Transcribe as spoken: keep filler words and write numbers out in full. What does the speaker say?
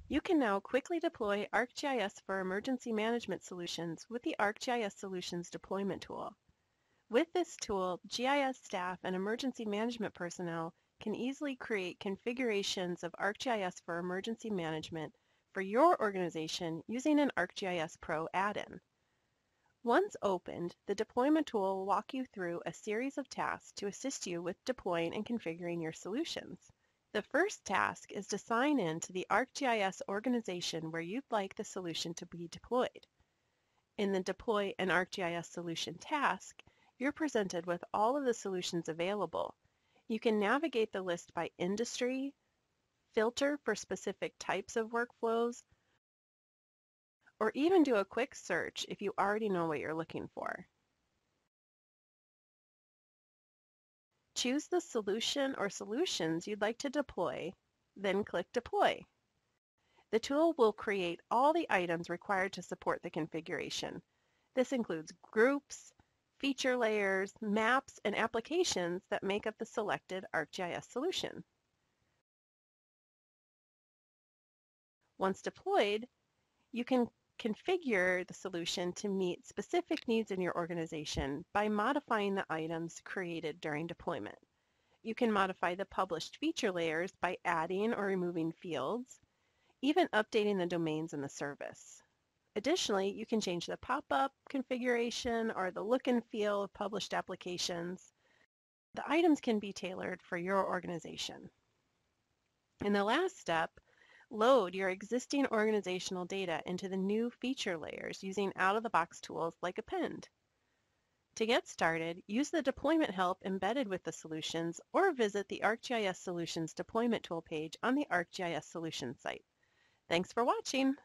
You can now quickly deploy ArcGIS for emergency management solutions with the ArcGIS Solutions Deployment Tool. With this tool, G I S staff and emergency management personnel can easily create configurations of ArcGIS for emergency management for your organization using an ArcGIS Pro add-in. Once opened, the deployment tool will walk you through a series of tasks to assist you with deploying and configuring your solutions. The first task is to sign in to the ArcGIS organization where you'd like the solution to be deployed. In the Deploy an ArcGIS Solution task, you're presented with all of the solutions available. You can navigate the list by industry, filter for specific types of workflows, or even do a quick search if you already know what you're looking for. Choose the solution or solutions you'd like to deploy, then click Deploy. The tool will create all the items required to support the configuration. This includes groups, feature layers, maps, and applications that make up the selected ArcGIS solution. Once deployed, you can configure the solution to meet specific needs in your organization by modifying the items created during deployment. You can modify the published feature layers by adding or removing fields, even updating the domains in the service. Additionally, you can change the pop-up configuration or the look and feel of published applications. The items can be tailored for your organization. In the last step, load your existing organizational data into the new feature layers using out-of-the-box tools like Append. To get started, use the deployment help embedded with the solutions or visit the ArcGIS Solutions Deployment Tool page on the ArcGIS Solutions site. Thanks for watching.